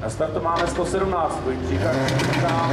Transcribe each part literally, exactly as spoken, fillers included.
Na startu máme sto sedmnáct, Jindřicha Křístka.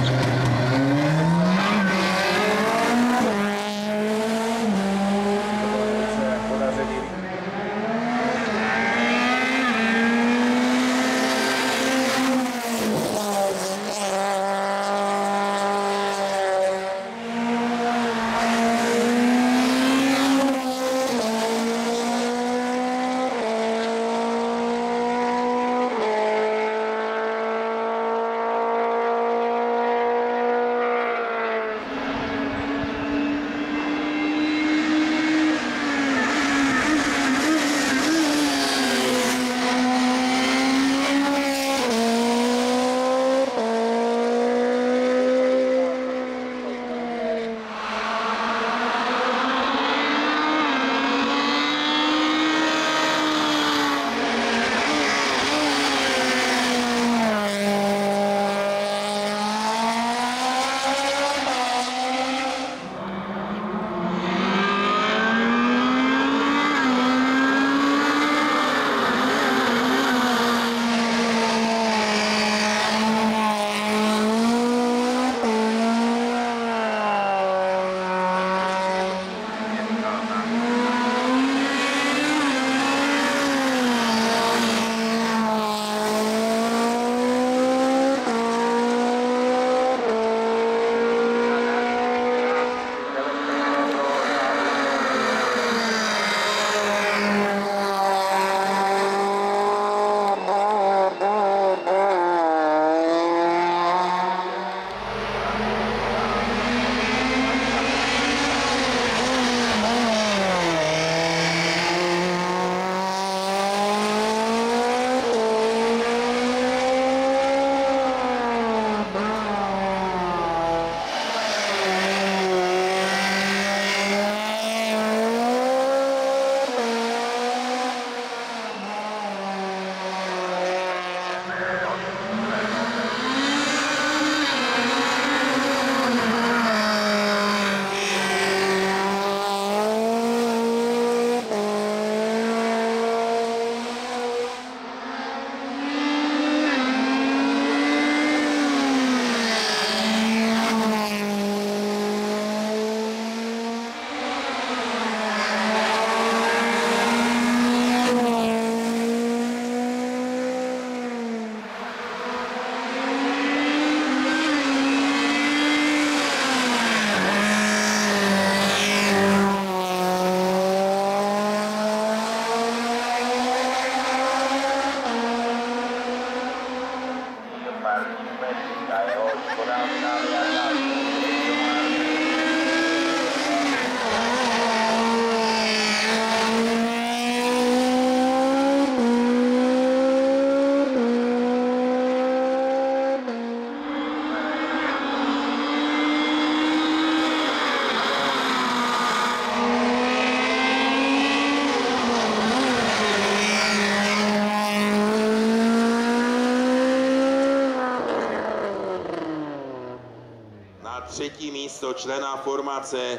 Třetí místo člena formace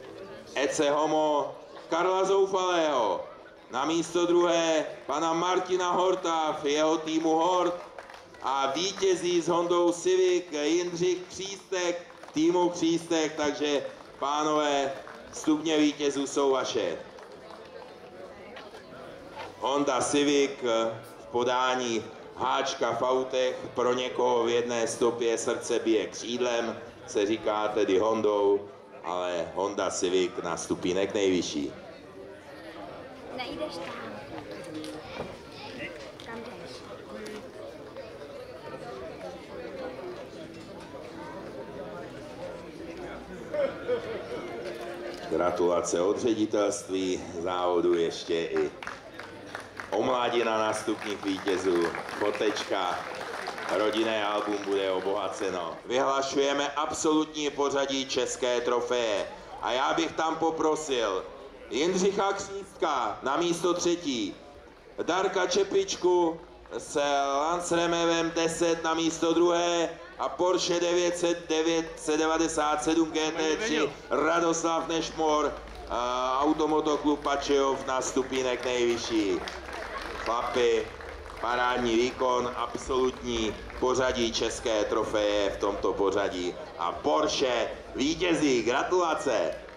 Ece Homo Karla Zoufalého. Na místo druhé pana Martina Horta v jeho týmu Hort a vítězí s Hondou Civic Jindřich Křístek týmu Křístek, takže pánové, stupně vítězů jsou vaše. Honda Civic v podání háčka v autech, pro někoho v jedné stopě srdce bije křídlem, se říká tedy Hondou, ale Honda Civic na stupínek nejvyšší. Nejdeš tam. Kam jdeš? Gratulace od ředitelství závodu, ještě i omladina nástupních vítězů, fotečka, rodinné album bude obohaceno. Vyhlašujeme absolutní pořadí české trofeje a já bych tam poprosil Jindřicha Křístka na místo třetí, Darka Čepičku s Lancremevem deset na místo druhé a Porsche devět set devadesát sedm G T tři Radoslav Nešmor, Automotoklub Pačejov na stupínek nejvyšší. Chlapi, parádní výkon, absolutní pořadí české trofeje v tomto pořadí a Porsche vítězí. Gratulace!